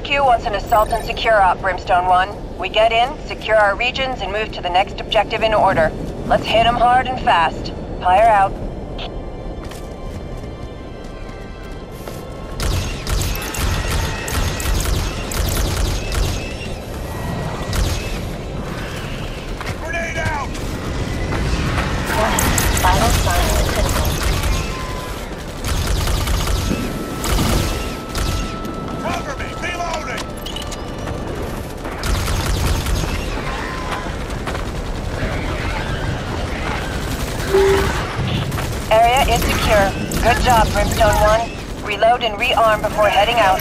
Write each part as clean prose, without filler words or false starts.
HQ wants an assault and secure op, Brimstone 1. We get in, secure our regions, and move to the next objective in order. Let's hit them hard and fast. Pyre out. Grenade out! Vital signs critical. Cover me! Reloading! Area is secure. Good job, Brimstone 1. Reload and rearm before heading out.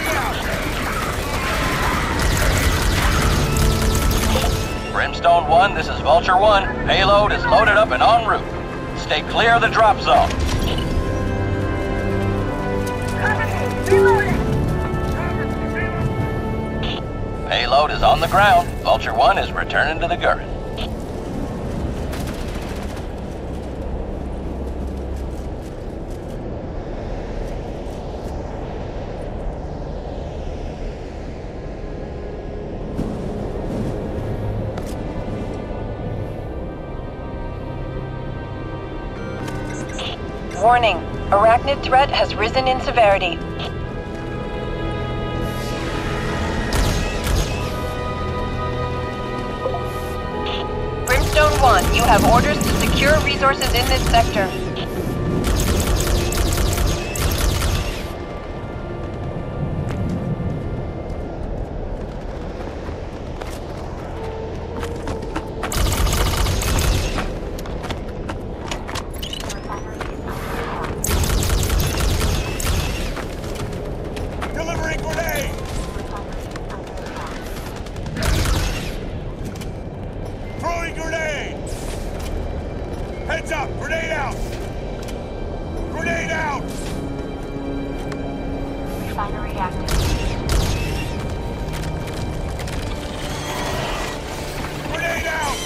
Brimstone 1, this is Vulture 1. Payload is loaded up and en route. Stay clear of the drop zone. Payload is on the ground. Vulture 1 is returning to the Gurren. Warning, arachnid threat has risen in severity. Brimstone 1, you have orders to secure resources in this sector. Delivering grenade! Throwing grenade! Heads up! Grenade out! Grenade out! Refinery active. Grenade out!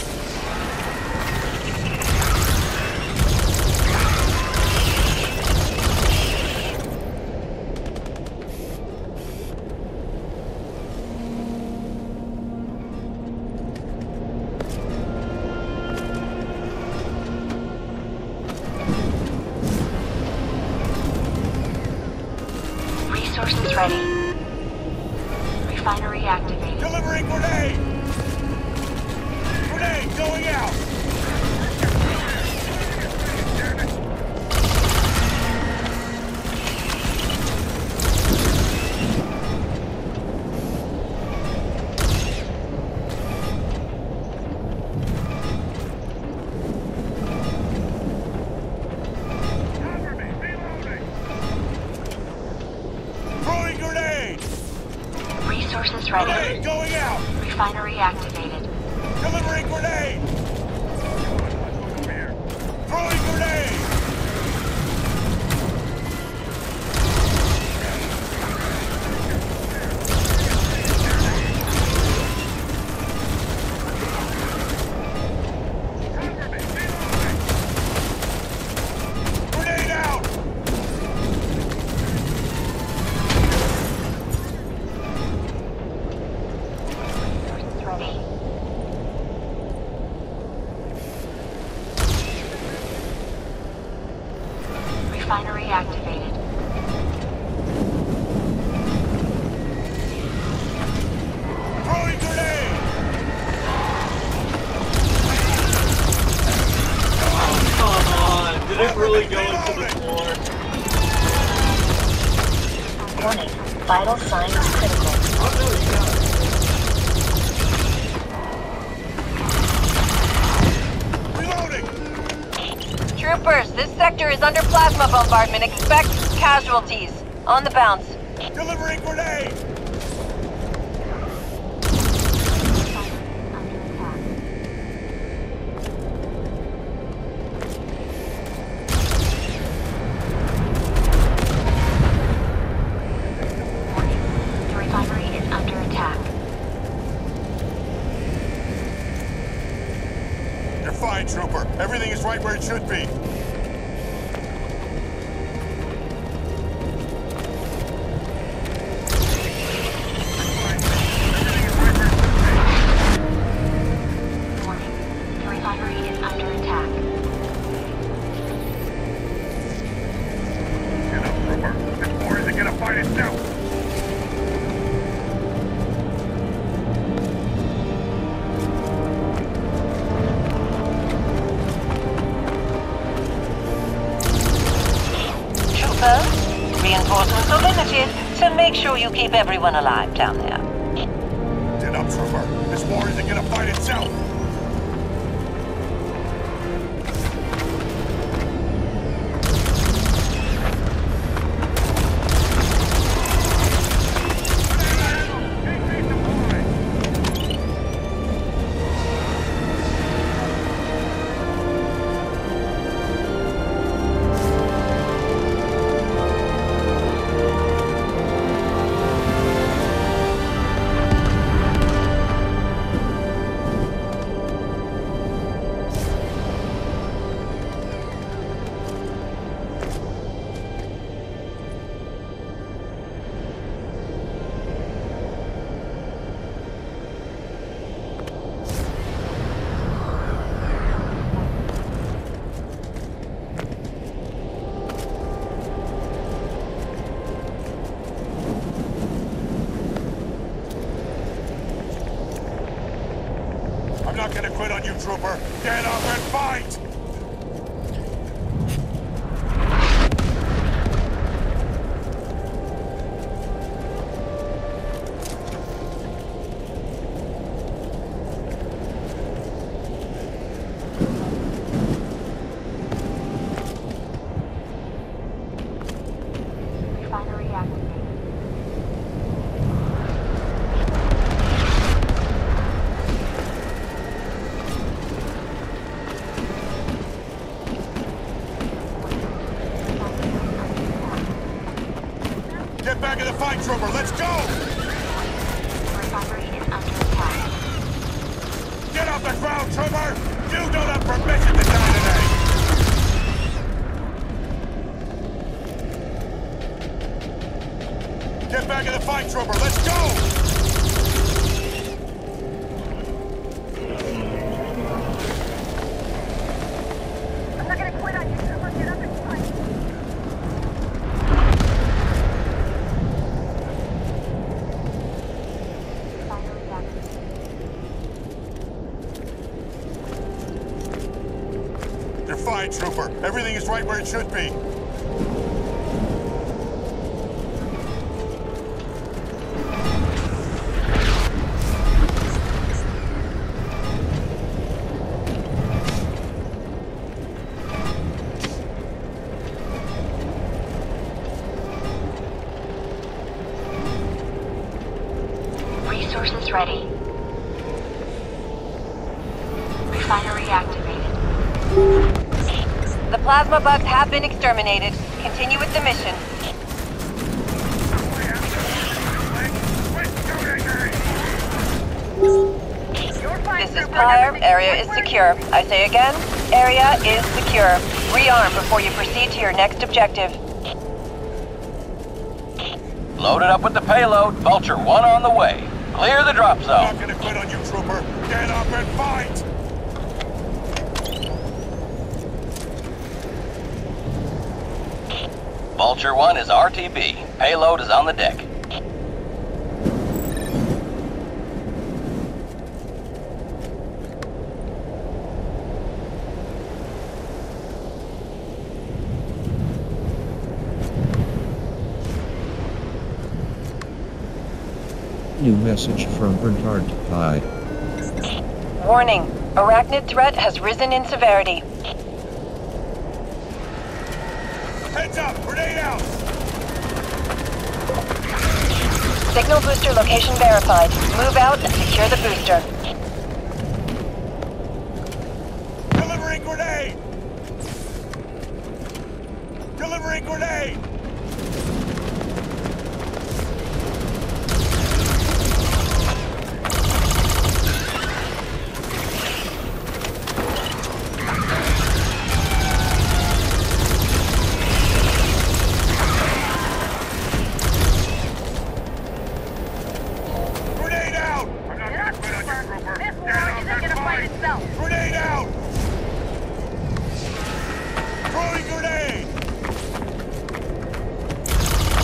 Resources ready. Refinery activated. Delivering grenade! Grenade going out! Cover me! Reloading! Throwing grenade! Resources ready. Grenade going out! Refinery activated. Delivering grenade! Throwing grenade! Grenade out! Resources ready. Refinery activated. Throwing grenade! Come on, did it really go into the floor? Warning. Vital signs critical. Oh no, he got it. Reloading! Troopers, this sector is under plasma bombardment. Expect casualties. On the bounce. Delivering grenade! The refinery is under attack. You're fine, Trooper. Everything is right where it should be. Trooper. Reinforcements are limited, so make sure you keep everyone alive down there. Get up, Trooper. This war isn't gonna fight itself. I'm not gonna quit on you, Trooper. Get up and fight! Refinery activated. Get back in the fight, Trooper. Let's go! Refinery is under attack. Get off the ground, Trooper! You don't have permission to die today! Get back in the fight, Trooper. Let's go! Refinery activated. You're fine, Trooper. Everything is right where it should be. Resources ready. Refinery activated. The plasma bugs have been exterminated. Continue with the mission. This is Pyre. Area is secure. I say again, area is secure. Rearm before you proceed to your next objective. Load it up with the payload. Vulture 1 on the way. Clear the drop I'm zone. not gonna quit on you, Trooper. Get up and fight! Vulture 1 is RTB. Payload is on the deck. New message from Bernhard Pi. Warning. Arachnid threat has risen in severity. Heads up! Grenade out! Signal booster location verified. Move out and secure the booster. Delivering grenade! Delivering grenade! Grenade out! I'm not gonna quit on you, Trooper. This war isn't gonna fight itself. Grenade out! Throwing grenade!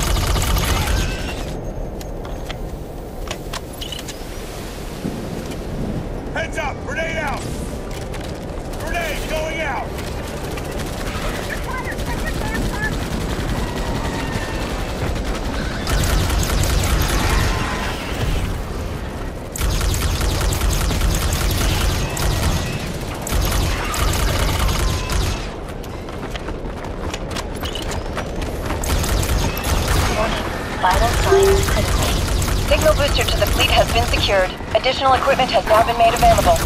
Fire critical. Signal booster to the fleet has been secured. Additional equipment has now been made available.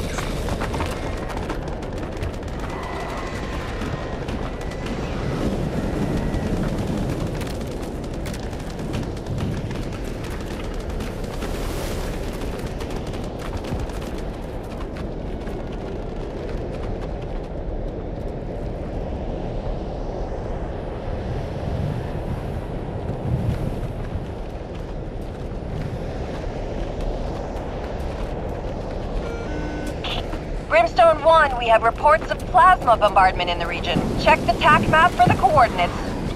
Brimstone 1, we have reports of plasma bombardment in the region. Check the TAC map for the coordinates.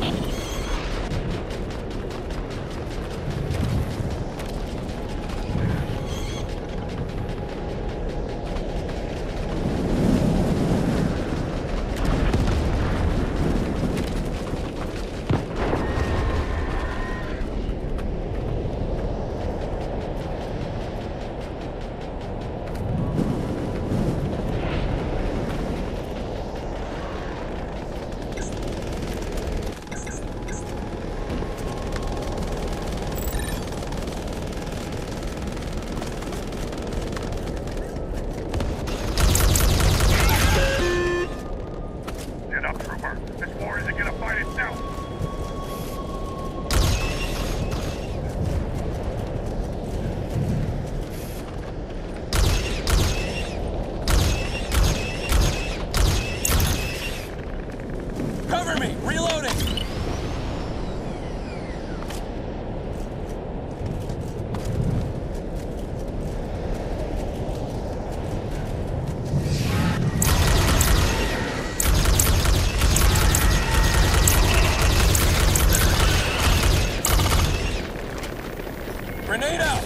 Get up, trooper. This war isn't gonna fight itself. Cover me! Reloading! Grenade out!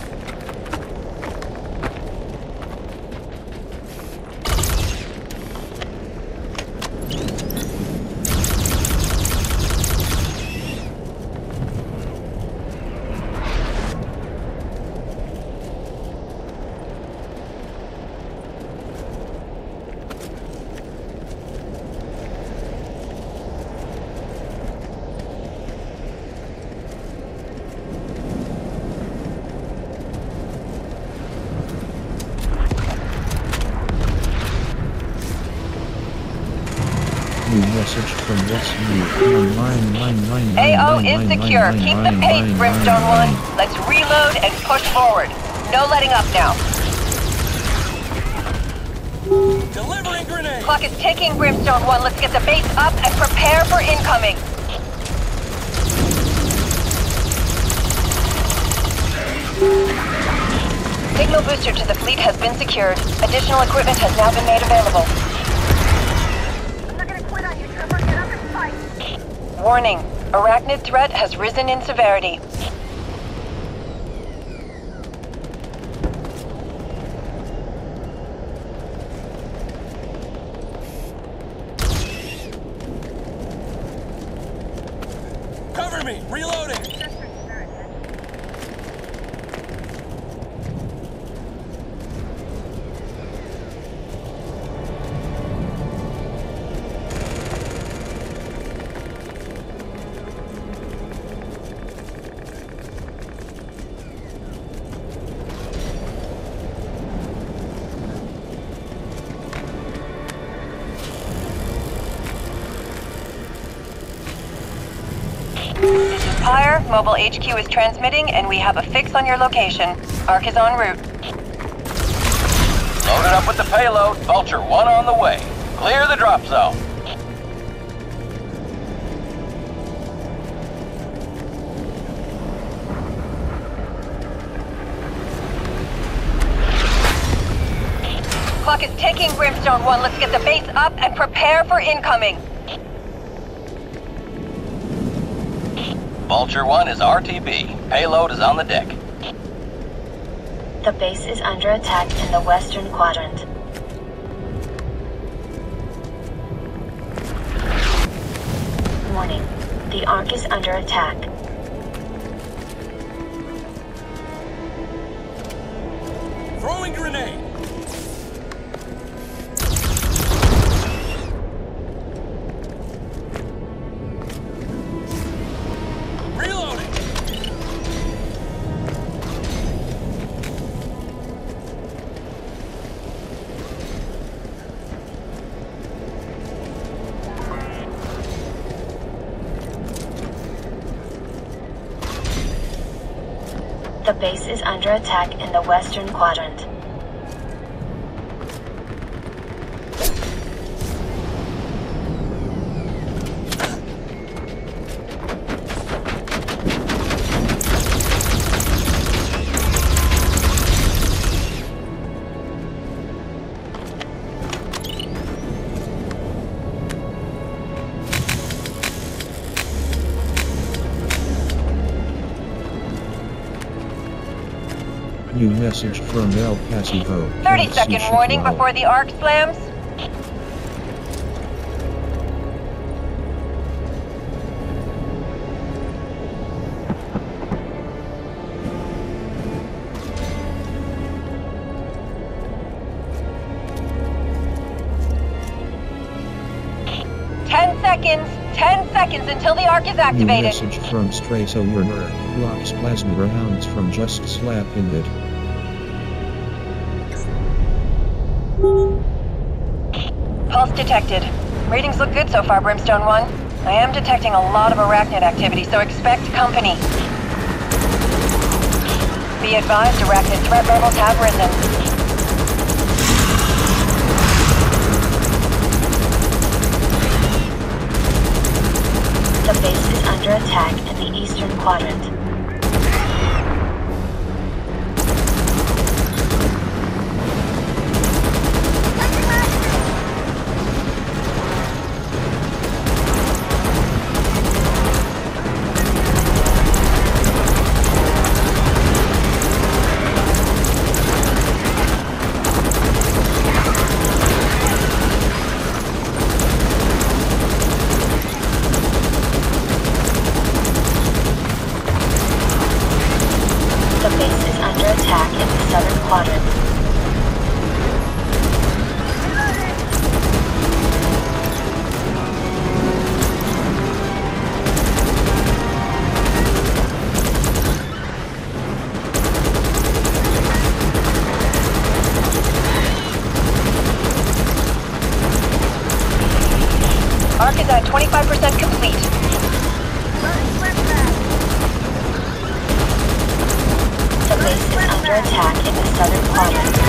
New message from Westmead. AO is secure. Keep the pace, Brimstone 1. Let's reload and push forward. No letting up now. Delivering grenade! Clock is ticking, Brimstone 1. Let's get the base up and prepare for incoming. Signal booster to the fleet has been secured. Additional equipment has now been made available. I'm not gonna quit on you, Trevor. Get up and fight. Warning. Arachnid threat has risen in severity. Cover me! Reloading! This is Pyre. Mobile HQ is transmitting, and we have a fix on your location. Arc is en route. Loaded up with the payload. Vulture 1 on the way. Clear the drop zone. Clock is ticking, Brimstone 1. Let's get the base up and prepare for incoming. Vulture 1 is RTB. Payload is on the deck. The base is under attack in the western quadrant. Warning. The Ark is under attack. Throwing grenade! Reloading! The base is under attack in the western quadrant. New message from El Pasivo. 30-second warning before the arc slams. Ten seconds until the arc is New activated. message from Straso Werner. Blocks plasma rounds from just slapping it. Pulse detected. Readings look good so far, Brimstone 1. I am detecting a lot of arachnid activity, so expect company. Be advised, arachnid threat levels have risen. The base is under attack in the eastern quadrant. The base is under attack in the southern quadrant. Arc is at 25% complete. The base is under attack in the southern quadrant.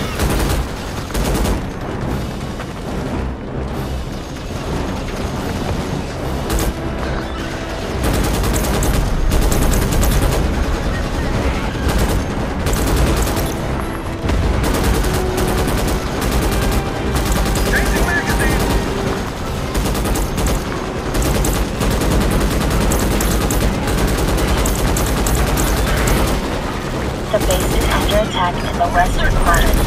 The base is under attack in the western quadrant.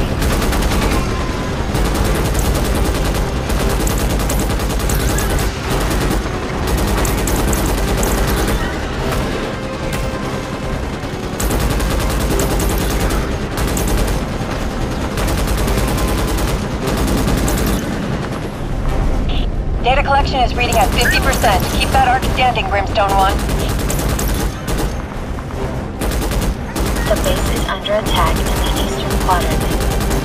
Data collection is reading at 50%. Keep that arc standing, Brimstone 1. The base is under attack in the eastern quadrant.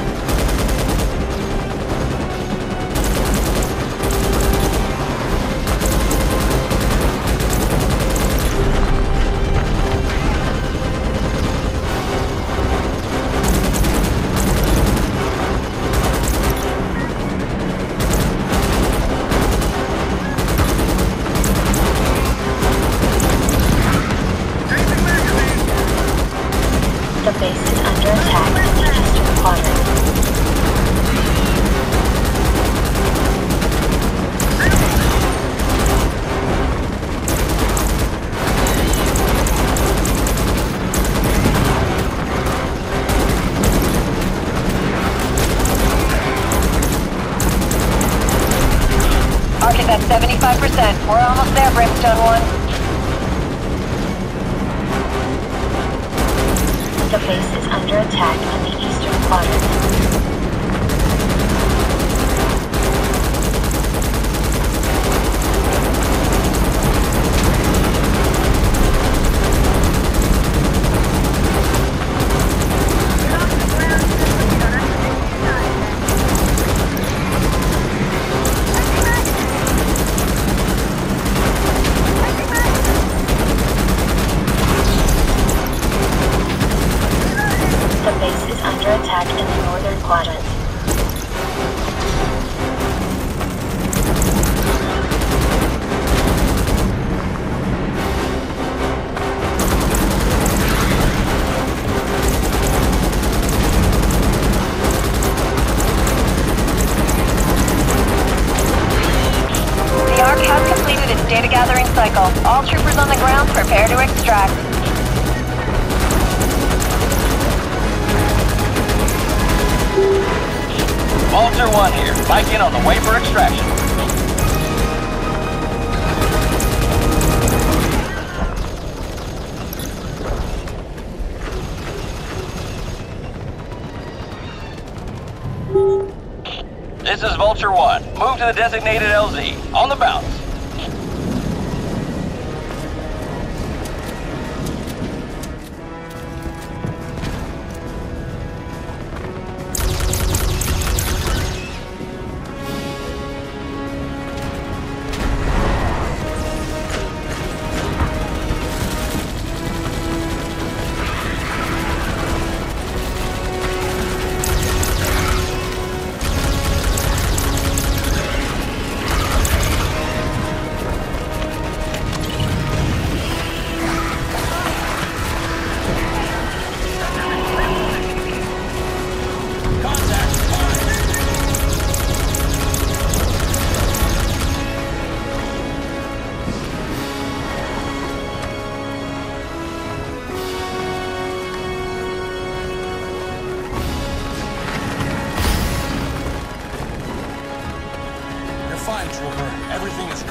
The base is under attack in the eastern quadrant. Arc is at 75%. We're almost there, Brimstone 1. The base is under attack in the eastern quadrant. cycle. All troopers on the ground, prepare to extract. Vulture 1 here. Bike in on the way for extraction. This is Vulture 1. Move to the designated LZ. On the bounce. Fine, Trooper. Everything is...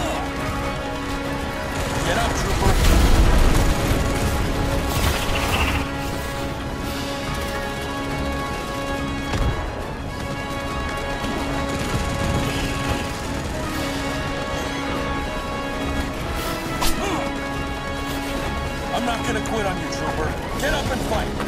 Get up, Trooper. I'm not gonna quit on you, Trooper. Get up and fight.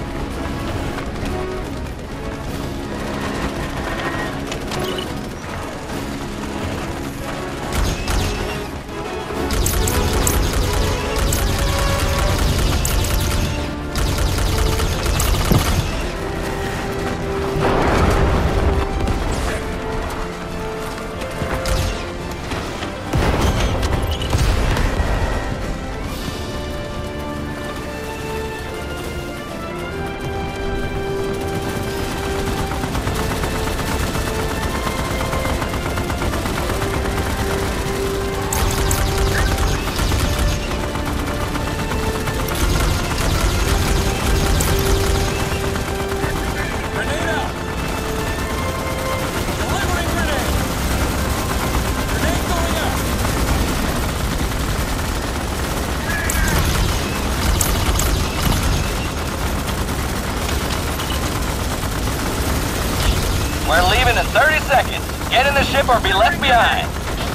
We're leaving in 30 seconds. Get in the ship or be left behind.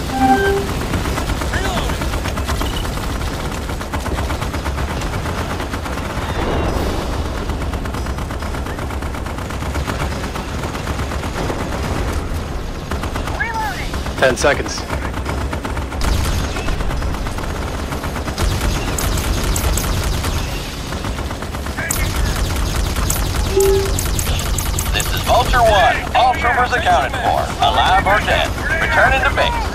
Reloading! 10 seconds. This is Vulture 1. All troopers accounted for, alive or dead. Returning to base.